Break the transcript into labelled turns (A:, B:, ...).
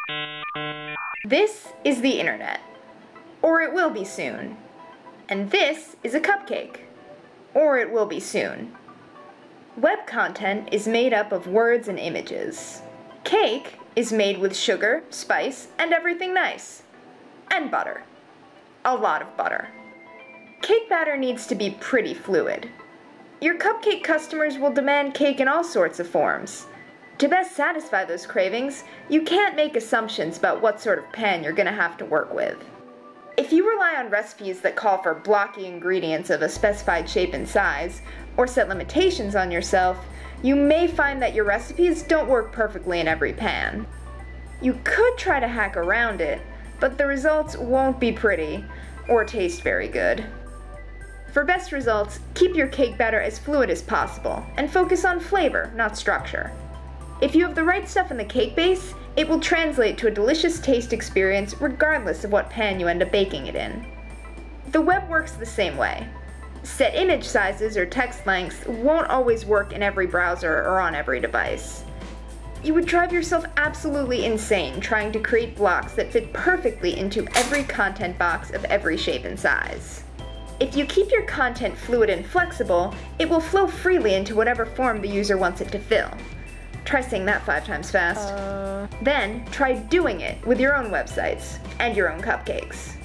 A: This is the internet, or it will be soon. And this is a cupcake, or it will be soon. Web content is made up of words and images. Cake is made with sugar, spice, and everything nice. And butter. A lot of butter. Cake batter needs to be pretty fluid. Your cupcake customers will demand cake in all sorts of forms. To best satisfy those cravings, you can't make assumptions about what sort of pan you're gonna have to work with. If you rely on recipes that call for blocky ingredients of a specified shape and size, or set limitations on yourself, you may find that your recipes don't work perfectly in every pan. You could try to hack around it, but the results won't be pretty, or taste very good. For best results, keep your cake batter as fluid as possible, and focus on flavor, not structure. If you have the right stuff in the cake base, it will translate to a delicious taste experience regardless of what pan you end up baking it in. The web works the same way. Set image sizes or text lengths won't always work in every browser or on every device. You would drive yourself absolutely insane trying to create blocks that fit perfectly into every content box of every shape and size. If you keep your content fluid and flexible, it will flow freely into whatever form the user wants it to fill. Try saying that 5 times fast. Then, try doing it with your own websites and your own cupcakes.